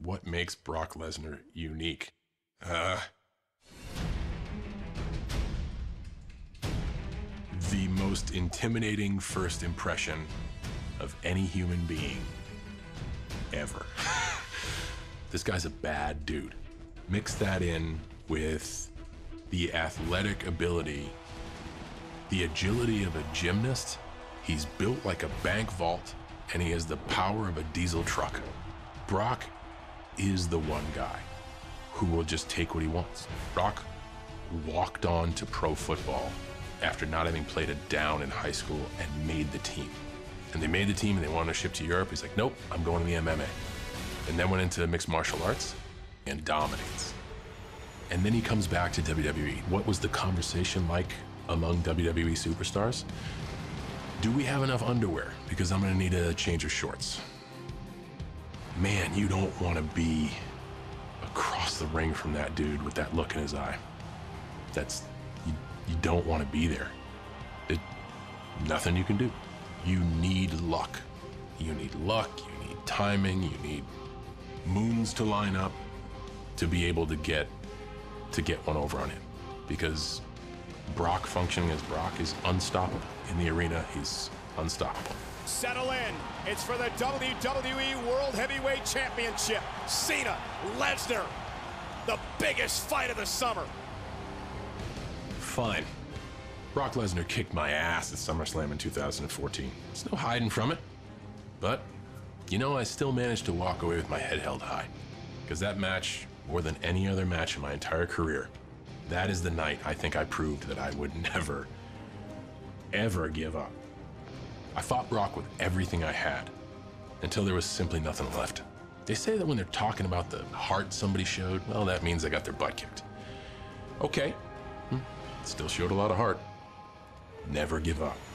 what makes Brock Lesnar unique? The most intimidating first impression of any human being ever. This guy's a bad dude. Mix that in with the athletic ability, the agility of a gymnast. He's built like a bank vault, and he has the power of a diesel truck. Brock is the one guy who will just take what he wants. Brock walked on to pro football after not having played a down in high school and made the team. And they made the team and they wanted to ship to Europe. He's like, nope, I'm going to the MMA. And then went into mixed martial arts and dominates. And then he comes back to WWE. What was the conversation like among WWE superstars? Do we have enough underwear? Because I'm gonna need a change of shorts. Man, you don't wanna be across the ring from that dude with that look in his eye. You don't wanna be there. Nothing you can do. You need luck. You need luck, you need timing, you need moons to line up to be able to get one over on him. Because Brock functioning as Brock is unstoppable. In the arena, he's unstoppable. Settle in. It's for the WWE World Heavyweight Championship. Cena, Lesnar, the biggest fight of the summer. Fine. Brock Lesnar kicked my ass at SummerSlam in 2014. There's no hiding from it. But, you know, I still managed to walk away with my head held high. Because that match, more than any other match in my entire career, that is the night I think I proved that I would never, ever give up. I fought Brock with everything I had until there was simply nothing left. They say that when they're talking about the heart somebody showed, well, that means they got their butt kicked. Okay, still showed a lot of heart. Never give up.